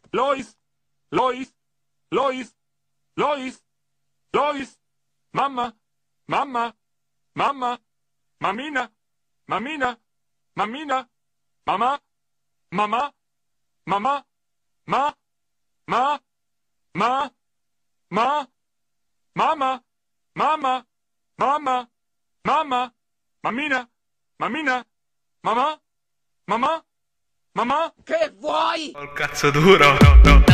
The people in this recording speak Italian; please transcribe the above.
Lois, Lois, Lois, Lois, Lois, Mamma, Mamma, Mamma, Mamina, Mamina, Mamina, Mama, Mama, Mama, Ma, Ma, Ma, Ma, Mama, Mama, Mama, Mama, Mamina, Mamina, Mamma, Mamma, Mamma. Che vuoi? Ho il cazzo duro.